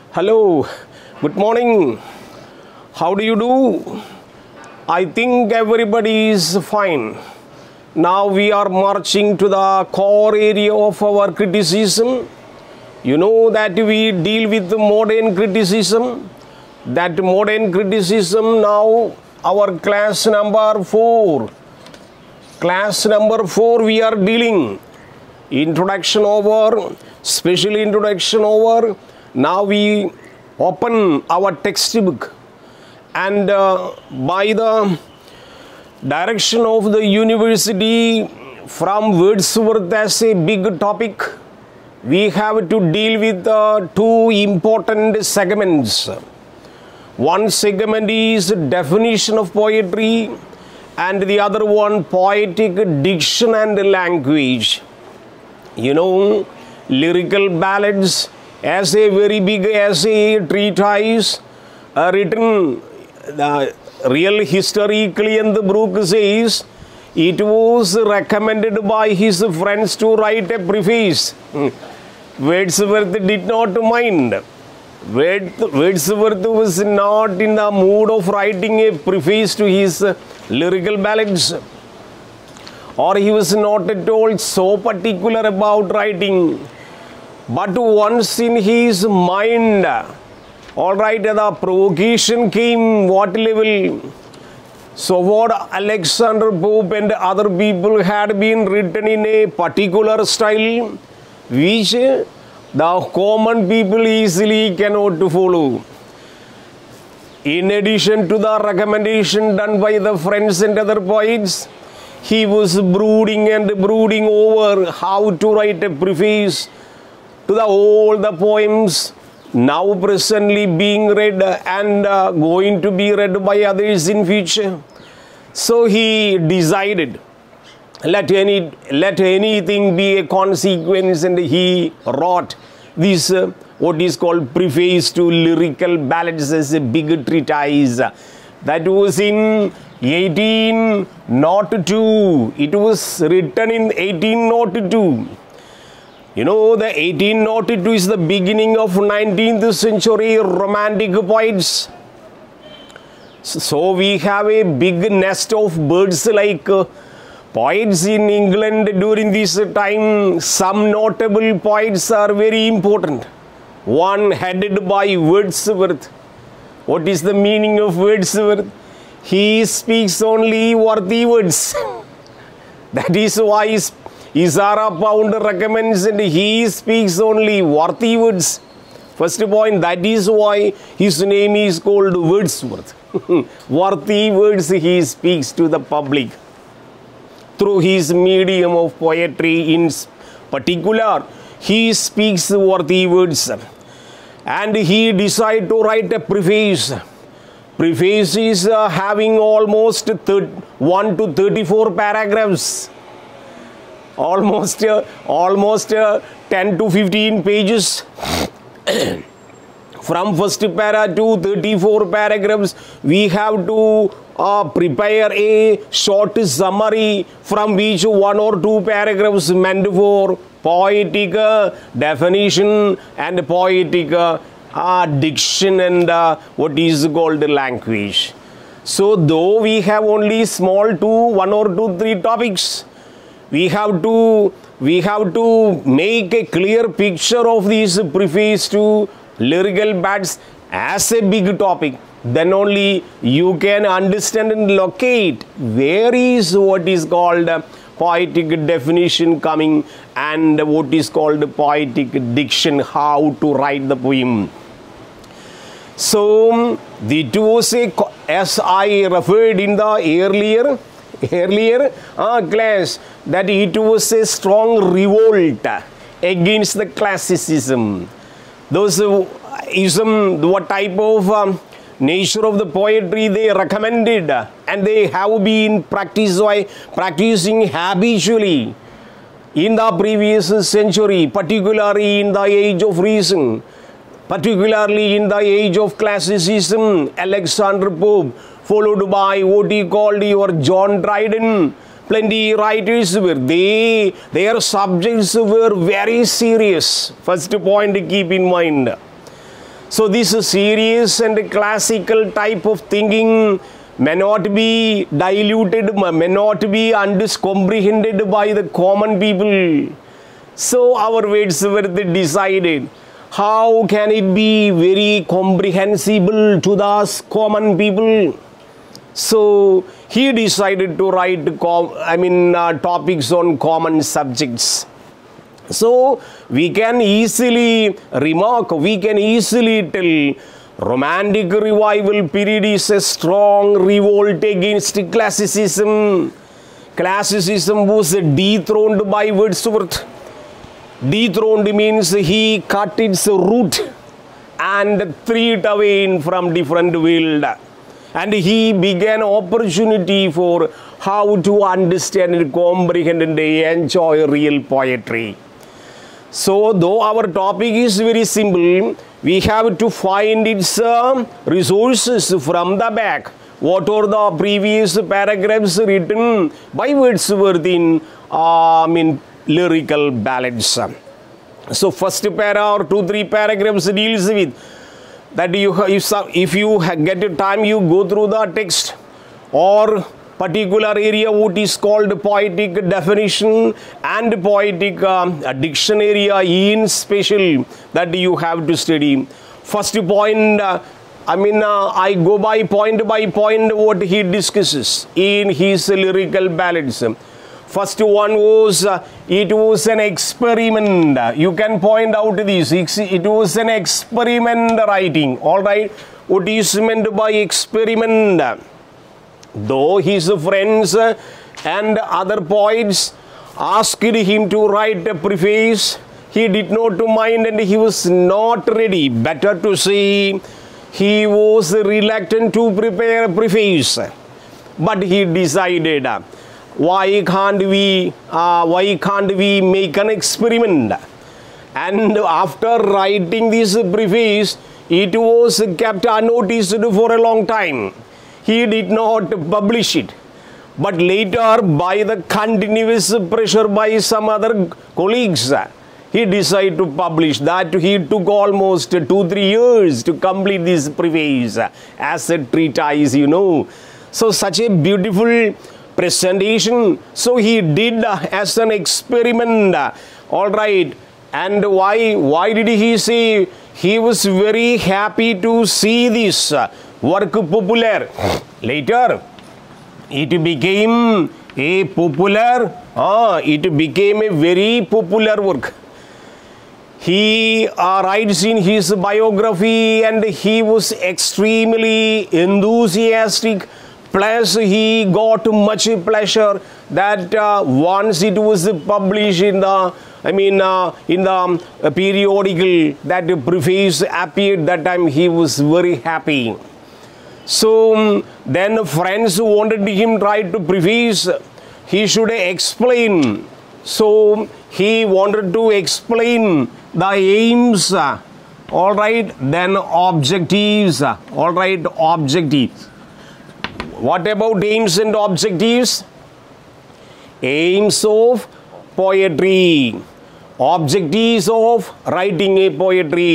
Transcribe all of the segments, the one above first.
Hello, good morning. How do you do? I think everybody is fine. Now we are marching to the core area of our criticism. You know that we deal with the modern criticism. That modern criticism now our class number 4. Class number 4 we are dealing. Introduction over, special introduction over. Now we open our textbook and by the direction of the university from Wordsworth as a big topic, we have to deal with two important segments. One segment is definition of poetry and the other one poetic diction and language. You know, lyrical ballads as a very big essay treatise written real historically, and the book says it was recommended by his friends to write a preface. Wordsworth did not mind. Wordsworth was not in the mood of writing a preface to his lyrical ballads, or he was not at all so particular about writing. But once in his mind, all right, the provocation came, what level? So what Alexander Pope and other people had been written in a particular style, which the common people easily cannot follow. In addition to the recommendation done by the friends and other poets, he was brooding over how to write a preface to all the poems now presently being read and going to be read by others in future. So he decided, let anything be a consequence, and he wrote this what is called preface to lyrical ballads as a big treatise. That was in 1802. It was written in 1802. You know, the 1802 is the beginning of 19th century romantic poets. So we have a big nest of birds like poets in England during this time. Some notable poets are very important. One headed by Wordsworth. What is the meaning of Wordsworth? He speaks only worthy words. That is why Isara Pound recommends and he speaks only worthy words. First point, that is why his name is called Wordsworth. Worthy words he speaks to the public through his medium of poetry in particular. He speaks worthy words, and he decided to write a preface. Preface is having almost 1 to 34 paragraphs. Almost 10 to 15 pages. From first para to 34 paragraphs, we have to prepare a short summary from which 1 or 2 paragraphs meant for poetic definition and poetic diction and what is called language. So though we have only small 1 or 2, 3 topics, we have to make a clear picture of this preface to lyrical ballads as a big topic. Then only you can understand and locate where is what is called poetic definition coming and what is called poetic diction, how to write the poem. So it was as I referred in the earlier class, that it was a strong revolt against the classicism. Those what type of nature of the poetry they recommended, and they have been practicing habitually in the previous century, particularly in the age of reason, particularly in the age of classicism. Alexander Pope, followed by what he called your John Dryden. Plenty writers were their subjects were very serious. First point to keep in mind. So this serious and classical type of thinking may not be diluted, may not be comprehended by the common people. So our Wordsworth decided, how can it be very comprehensible to the common people? So he decided to write topics on common subjects. So we can easily remark, we can easily tell, Romantic revival period is a strong revolt against classicism. Classicism was dethroned by Wordsworth. Dethroned means he cut its root and threw it away from different world. And he began opportunity for how to understand and comprehend and enjoy real poetry. So though our topic is very simple, we have to find its resources from the back. What are the previous paragraphs written by Wordsworth in lyrical ballads? So first para or 2-3 paragraphs deals with that. If you get time, you go through the text or particular area what is called poetic definition and poetic dictionary in special that you have to study. First point, I go by point what he discusses in his lyrical ballads. First one was, it was an experiment. You can point out this. It was an experiment writing. Alright, what is meant by experiment? Though his friends and other poets asked him to write a preface, he did not mind and he was not ready. Better to say, he was reluctant to prepare a preface. But he decided, why can't we make an experiment? And after writing this preface, it was kept unnoticed for a long time. He did not publish it. But later, by the continuous pressure by some other colleagues, he decided to publish that. He took almost 2-3 years to complete this preface as a treatise, So such a beautiful presentation. So he did as an experiment. Alright. And why did he say he was very happy to see this work popular? Later, it became a very popular work. He writes in his biography and he was extremely enthusiastic. Plus, he got much pleasure that once it was published in the periodical, that preface appeared, that time he was very happy. So then friends wanted him to write to preface, he should explain. So he wanted to explain the aims, alright, then objectives, alright, objectives. What about aims and objectives? Aims of poetry, objectives of writing a poetry.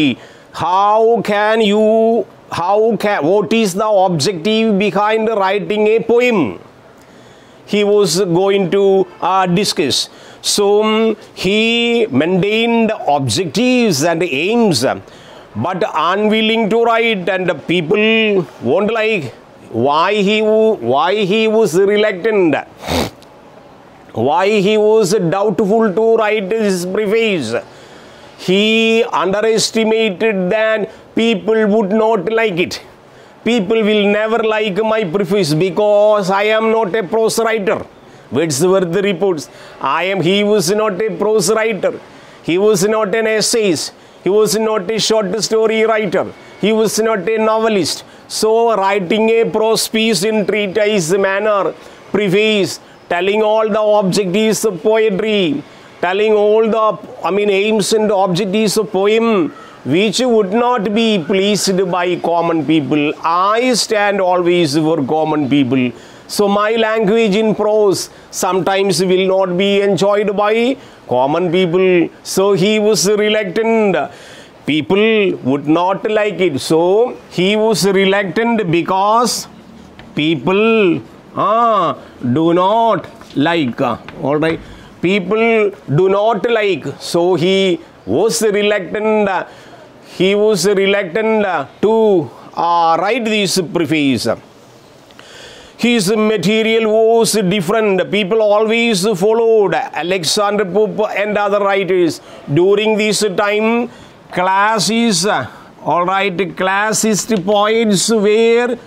What is the objective behind writing a poem? He was going to discuss. So he maintained objectives and aims, but unwilling to write, and people won't like. Why he was reluctant? Why he was doubtful to write his preface? He underestimated that people would not like it. People will never like my preface because I am not a prose writer. Wordsworth reports, he was not a prose writer. He was not an essayist. He was not a short story writer. He was not a novelist. So writing a prose piece in treatise manner, preface, telling all the objectives of poetry, telling all the aims and objectives of poem, which would not be pleased by common people. I stand always for common people. So my language in prose sometimes will not be enjoyed by common people. So he was reluctant. People would not like it. So he was reluctant because people do not like. All right. People do not like. So he was reluctant. He was reluctant to write this preface. His material was different. People always followed Alexander Pope and other writers. During this time, classist poets were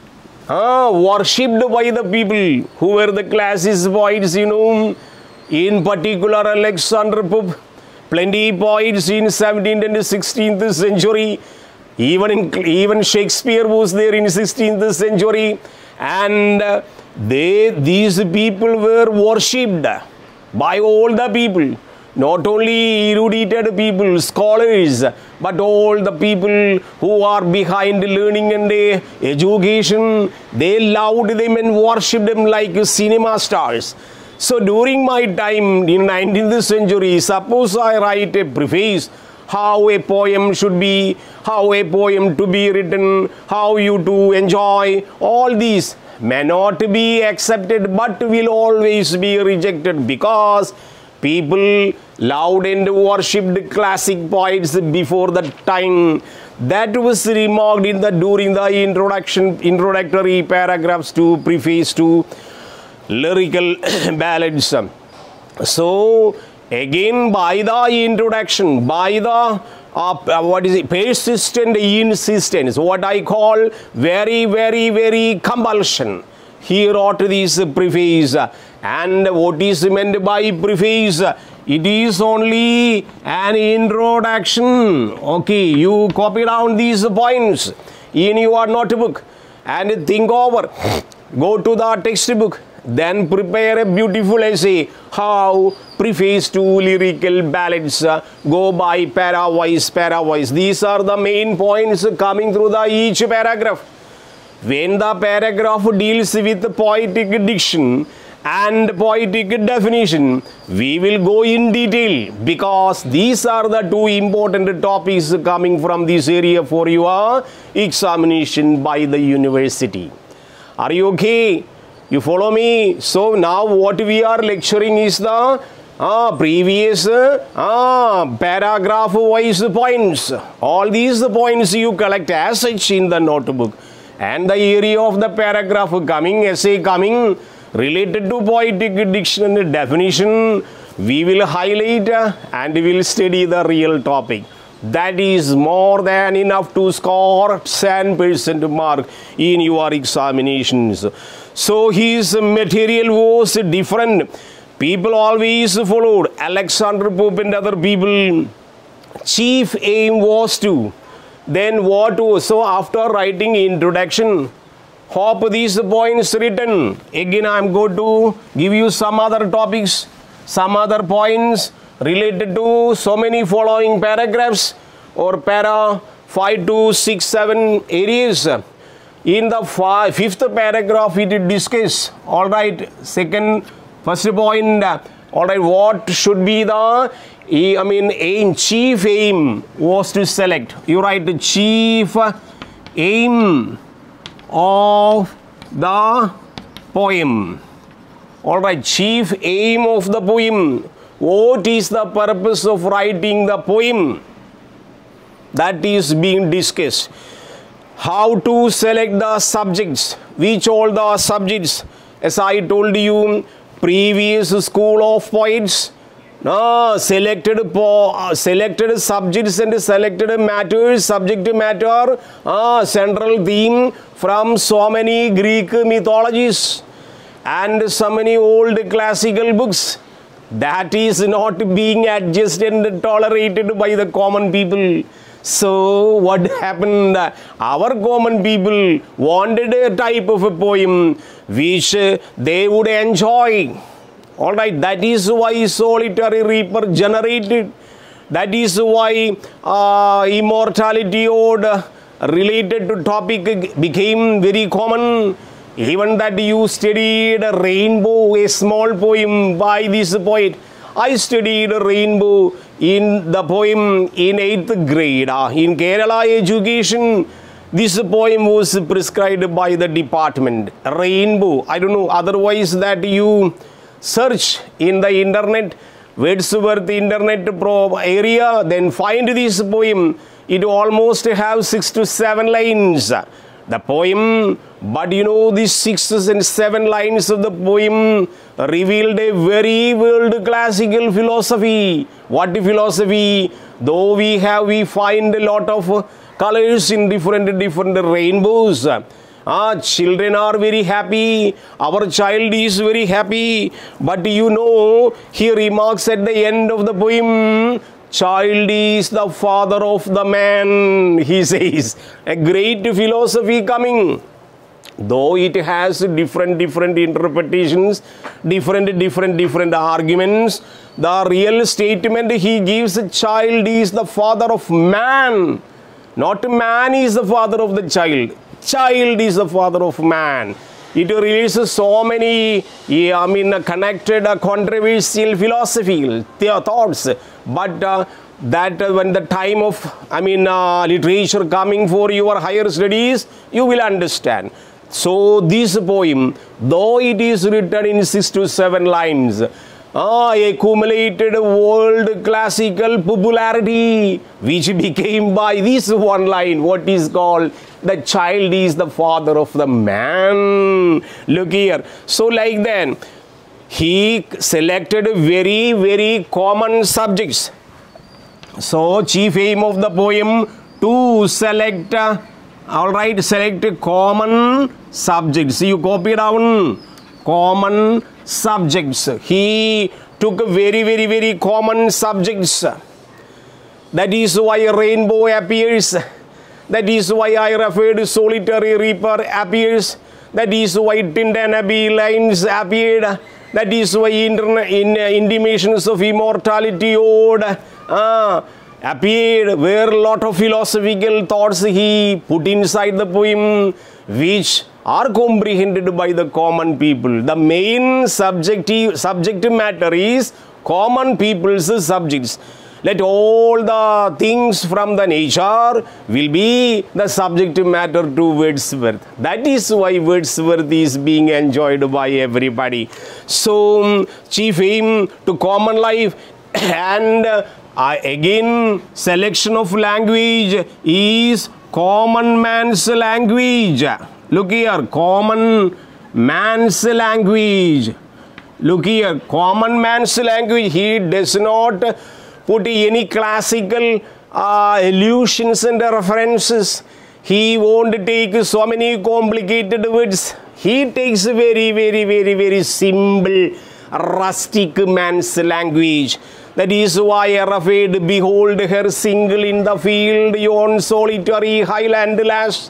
worshipped by the people. Who were the classist poets, you know? In particular, Alexander Pope. Plenty poets in 17th and 16th century. Even Shakespeare was there in 16th century. And these people were worshipped by all the people. Not only erudite people, scholars, but all the people who are behind learning and education. They loved them and worshipped them like cinema stars. So during my time in 19th century, suppose I write a preface, how a poem should be, how a poem to be written, how you to enjoy, all these may not be accepted but will always be rejected because people loved and worshipped classic poets before that time. That was remarked in during the introductory paragraphs to preface to lyrical ballads. So again, by the introduction, by the persistent insistence, what I call very compulsion, he wrote this preface. And what is meant by preface? It is only an introduction. Okay, you copy down these points in your notebook and think over. Go to the textbook. Then prepare a beautiful essay, how preface to lyrical ballads go by para-wise. These are the main points coming through each paragraph. When the paragraph deals with poetic diction and poetic definition, we will go in detail because these are the two important topics coming from this area for your examination by the university. Are you okay? You follow me? So now what we are lecturing is the previous paragraph wise points. All these points you collect as such in the notebook. And the area of the paragraph coming, essay coming, related to poetic diction and definition, we will highlight and we will study the real topic. That is more than enough to score 10% mark in your examinations. So his material was different. People always followed Alexander Pope and other people. Chief aim was to. Then what was? So after writing introduction, hope these points written. Again I am going to give you some other topics, some other points related to so many following paragraphs or para 5 to 6, 7 areas. In the fifth paragraph it discusses, all right, first point, all right, what should be the aim, chief aim was to select. You write the chief aim of the poem. All right, chief aim of the poem. What is the purpose of writing the poem? That is being discussed. How to select the subjects, which all the subjects, as I told you, previous school of poets, selected subjects and selected matters, subject matter, central theme from so many Greek mythologies and so many old classical books. That is not being adjusted and tolerated by the common people. So what happened? Our common people wanted a type of a poem which they would enjoy. All right, that is why solitary reaper generated. That is why immortality ode related to topic became very common. Even that you studied a rainbow, a small poem by this poet. I studied rainbow in the poem in 8th grade. In Kerala education, this poem was prescribed by the department. Rainbow. I don't know, otherwise that you search in the internet, Wordsworth internet area, then find this poem. It almost have 6 to 7 lines. The poem, but you know, these 6 and 7 lines of the poem revealed a very world classical philosophy. What philosophy? Though we find a lot of colors in different rainbows. Children are very happy. Our child is very happy. But you know, he remarks at the end of the poem, child is the father of the man, he says. A great philosophy coming. Though it has different interpretations, different arguments, the real statement he gives, child is the father of man. Not man is the father of the child. Child is the father of man. It releases so many, connected, controversial philosophical thoughts. But that when the time of, literature coming for your higher studies, you will understand. So this poem, though it is written in 6 to 7 lines, accumulated world classical popularity, which became by this one line, what is called, the child is the father of the man. Look here. So like then, he selected very common subjects. So chief aim of the poem to select, select common subjects. You copy down common subjects. He took very common subjects. That is why a rainbow appears. That is why I referred solitary reaper appears. That is why Tintanaby lines appeared. That is why intimations of immortality ode appeared, where a lot of philosophical thoughts he put inside the poem, which are comprehended by the common people. The main subject matter is common people's subjects. Let all the things from the nature will be the subject matter to Wordsworth. That is why Wordsworth is being enjoyed by everybody. So, chief aim to common life, and again, selection of language is common man's language. Look here, common man's language. Look here, common man's language. He does not put any classical allusions and references. He won't take so many complicated words. He takes very simple, rustic man's language. That is why Arafat, behold her single in the field, yon solitary highland lass,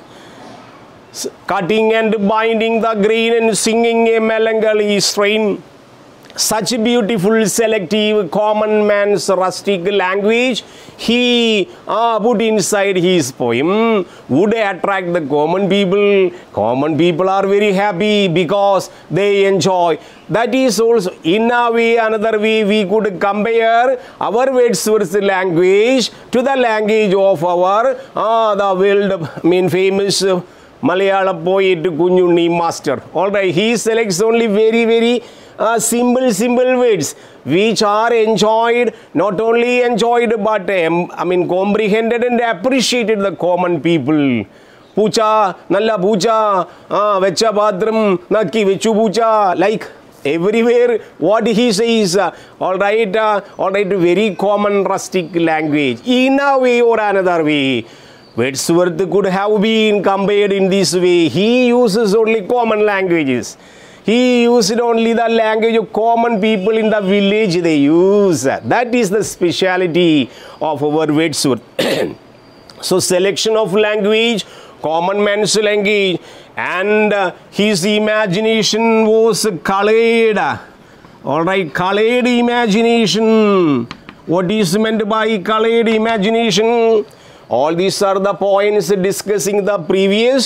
cutting and binding the grain and singing a melancholy strain. Such beautiful, selective, common man's rustic language he put inside his poem would attract the common people. Common people are very happy because they enjoy. That is also, in a way, another way, we could compare our Wordsworth's language to the language of our, the world, famous Malayalam poet Kunyunni master. Alright, he selects only very simple words which are enjoyed, not only enjoyed but comprehended and appreciated the common people. Pucha, nalla pucha, vecha badram, naki vechu pucha, like everywhere what he says, alright, very common rustic language. In a way or another way, Wordsworth could have been compared in this way. He uses only common languages. He used only the language of common people in the village they use. That is the speciality of our Wordsworth. So selection of language, common man's language, and his imagination was colored. Alright, colored imagination. What is meant by colored imagination? All these are the points discussing the previous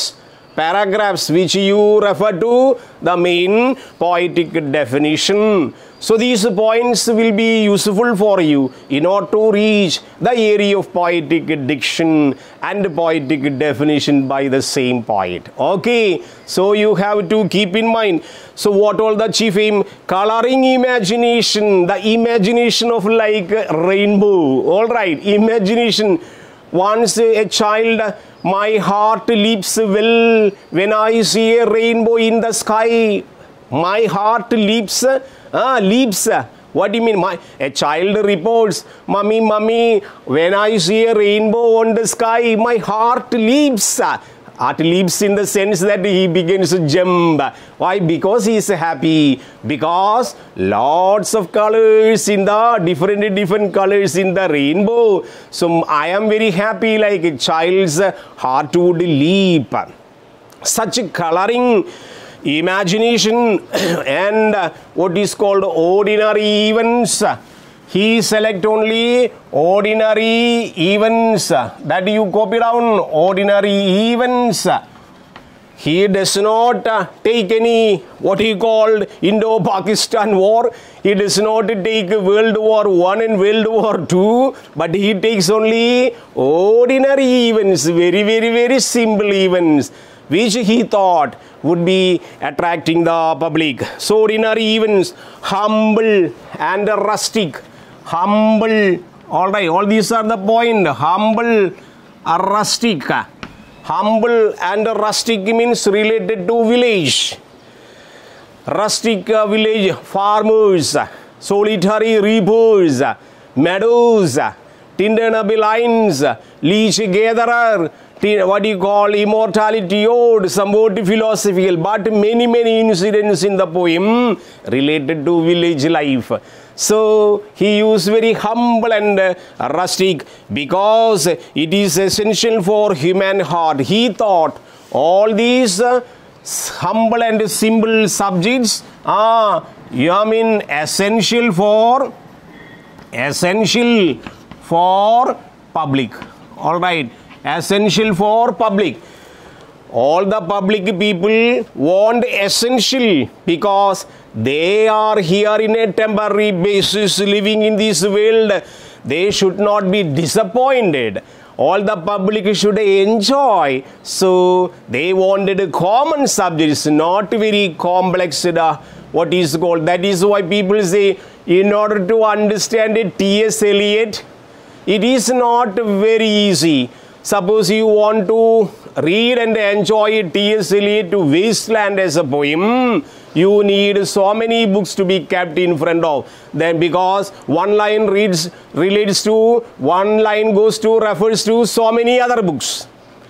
paragraphs which you refer to the main poetic definition. So these points will be useful for you in order to reach the area of poetic diction and poetic definition by the same poet. Okay, so you have to keep in mind. So what all the chief aim? Coloring imagination, the imagination of like rainbow. All right, imagination. Once a child, my heart leaps well when I see a rainbow in the sky. My heart leaps. Leaps. What do you mean? A child reports, Mommy, Mommy, when I see a rainbow on the sky, my heart leaps. Heart leaps in the sense that he begins to jump. Why? Because he is happy. Because lots of colors in the different colors in the rainbow. So I am very happy, like a child's heart would leap. Such coloring imagination and what is called ordinary events. He select only ordinary events. That you copy down, ordinary events. He does not take any what he called Indo-Pakistan war. He does not take World War I and World War II, but he takes only ordinary events, very simple events, which he thought would be attracting the public. So ordinary events, humble and rustic. Humble, all right, all these are the point. Humble, rustic. Humble and rustic means related to village. Rustic village, farmers, solitary reapers, meadows, tindernaby lines, leech gatherer, what you call immortality ode, somewhat philosophical, but many incidents in the poem related to village life. So he used very humble and rustic because it is essential for human heart. He thought all these humble and simple subjects are essential for public. All right. Essential for public. All the public people want essential because they are here in a temporary basis living in this world. They should not be disappointed. All the public should enjoy. So they wanted common subjects, not very complex, what is called. That is why people say in order to understand it, T.S. Eliot, it is not very easy. Suppose you want to read and enjoy T.S. Eliot to Wasteland as a poem, you need so many books to be kept in front of. Then because one line relates to, one line goes to, refers to so many other books.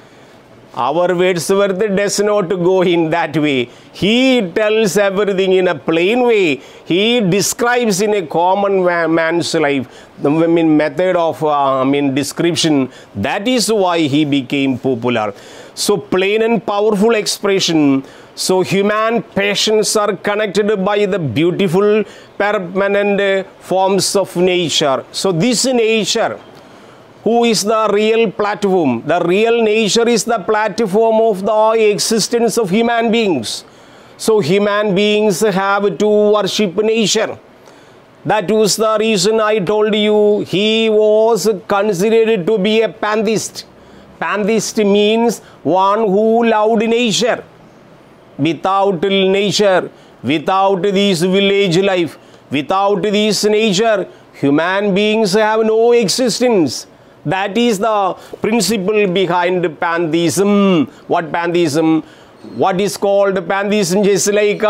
Our Wordsworth does not go in that way. He tells everything in a plain way. He describes in a common man's life, the method of description. That is why he became popular. So plain and powerful expression. So human passions are connected by the beautiful permanent forms of nature. So this nature, who is the real platform? The real nature is the platform of the existence of human beings. So human beings have to worship nature. That was the reason I told you he was considered to be a pantheist. Pantheist means one who loved nature. Without nature, without this village life, without this nature, human beings have no existence. That is the principle behind pantheism. What pantheism? What is called pantheism? Just like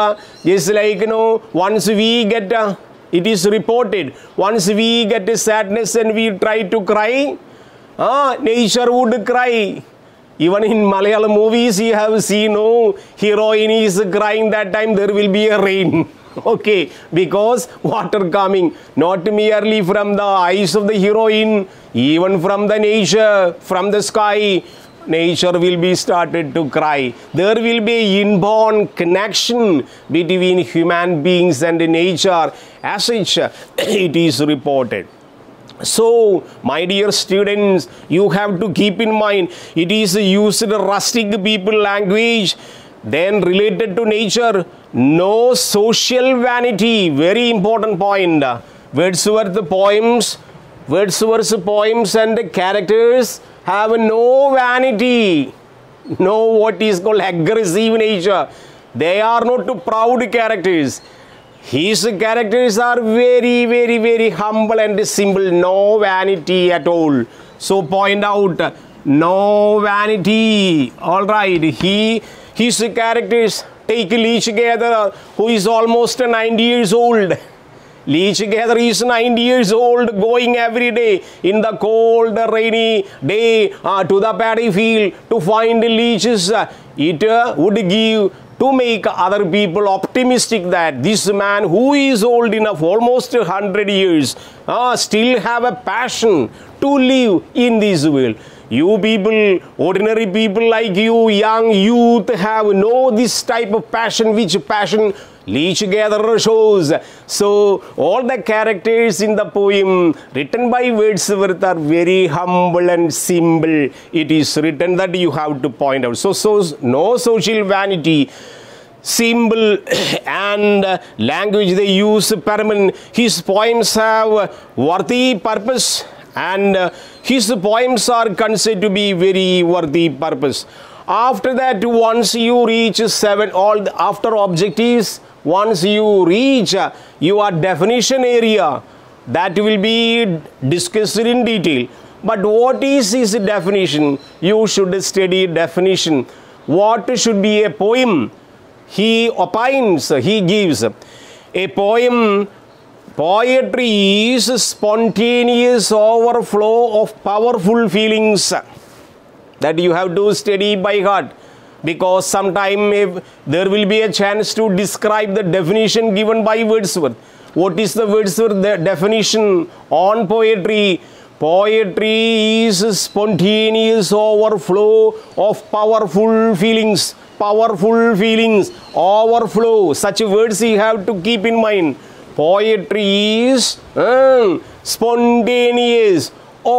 once we get, it is reported, once we get a sadness and we try to cry, nature would cry. Even in Malayalam movies, you have seen, heroine is crying, that time there will be a rain. Okay, because water coming not merely from the eyes of the heroine, even from the nature, from the sky, nature will be started to cry. There will be inborn connection between human beings and nature. As such, it is reported. So, my dear students, you have to keep in mind, it is used rustic people language, then related to nature, no social vanity, very important point. Wordsworth's poems and characters have no vanity, no what is called aggressive nature. They are not proud characters. His characters are very, very, very humble and simple, no vanity at all. So point out, no vanity. All right, his characters, take Leech Gather, who is almost 90 years old. Leech Gather is 90 years old, going every day in the cold, rainy day to the paddy field to find leeches. It would give to make other people optimistic that this man who is old enough, almost 100 years, still have a passion to live in this world. You people, ordinary people like you, young youth, have this type of passion, which passion Leech Gatherer shows. So, all the characters in the poem written by Wordsworth are very humble and simple. It is written that you have to point out. So no social vanity. Symbol and language they use permanent. His poems have worthy purpose, and his poems are considered to be very worthy purpose. After that, once you reach after objectives, once you reach your definition area, that will be discussed in detail. But what is his definition? You should study definition. What should be a poem? He opines, he gives. A poem, poetry is spontaneous overflow of powerful feelings that you have to study by heart, because sometime if there will be a chance to describe the definition given by Wordsworth. What is the Wordsworth definition on poetry? Poetry is spontaneous overflow of powerful feelings. Powerful feelings, overflow. Such words you have to keep in mind. Poetry is spontaneous,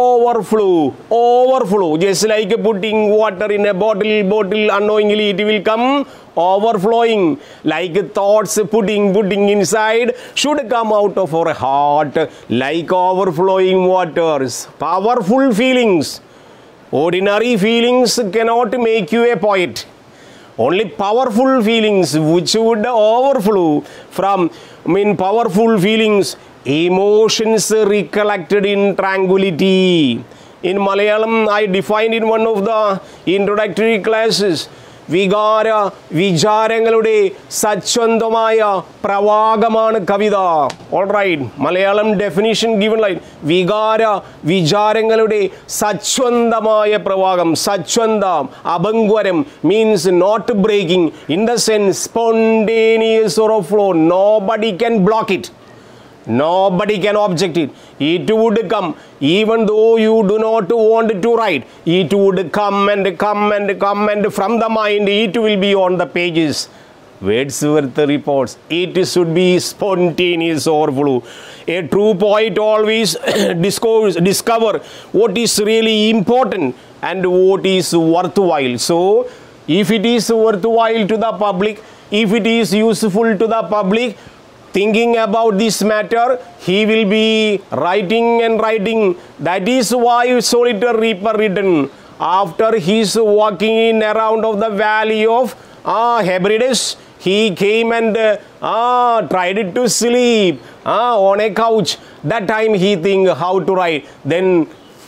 overflow. Just like putting water in a bottle unknowingly it will come overflowing. Like thoughts putting inside should come out of our heart like overflowing waters. Powerful feelings. Ordinary feelings cannot make you a poet. Only powerful feelings which would overflow from, powerful feelings, emotions recollected in tranquility. In Malayalam, I defined in one of the introductory classes, Vigara, Vijarangalude, Sachwandamaya, Pravagamana Kavida. Alright, Malayalam definition given like Vigara, Vijarangalude, Sachwandamaya Pravagam. Sachwandam, Abangwaram means not breaking, in the sense spontaneous overflow. Nobody can block it. Nobody can object it. It would come, even though you do not want to write. It would come and come from the mind. It will be on the pages. Wordsworth reports, it should be spontaneous overflow. A true poet always discover what is really important and what is worthwhile. So, if it is worthwhile to the public, if it is useful to the public, thinking about this matter, he will be writing and writing. That is why Solitary Reaper written. After his walking in around of the valley of Hebrides, he came and tried to sleep on a couch. That time he think how to write. Then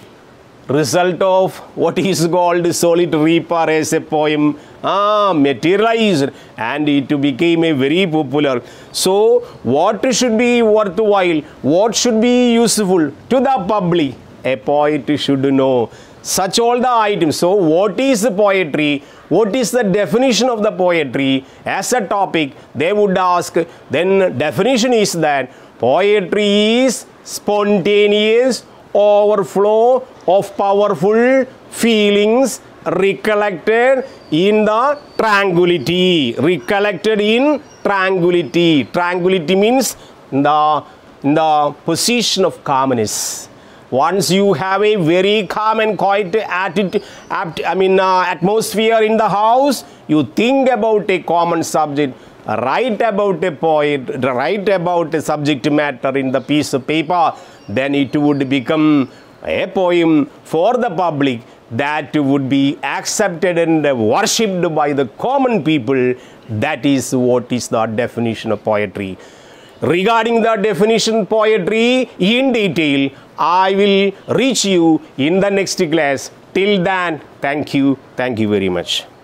result of what is called Solitary Reaper as a poem materialized, and it became a very popular. So what should be worthwhile, what should be useful to the public, a poet should know such all the items. So what is poetry, what is the definition of the poetry as a topic, they would ask. Then definition is that poetry is spontaneous overflow of powerful feelings recollected in the tranquility. Recollected in tranquility. Tranquility means in the position of calmness. Once you have a very calm and quiet atmosphere in the house, you think about a common subject, write about a poet, write about a subject matter in the piece of paper, then it would become a poem for the public that would be accepted and worshipped by the common people. That is what is the definition of poetry. Regarding the definition poetry in detail, I will reach you in the next class. Till then, thank you very much.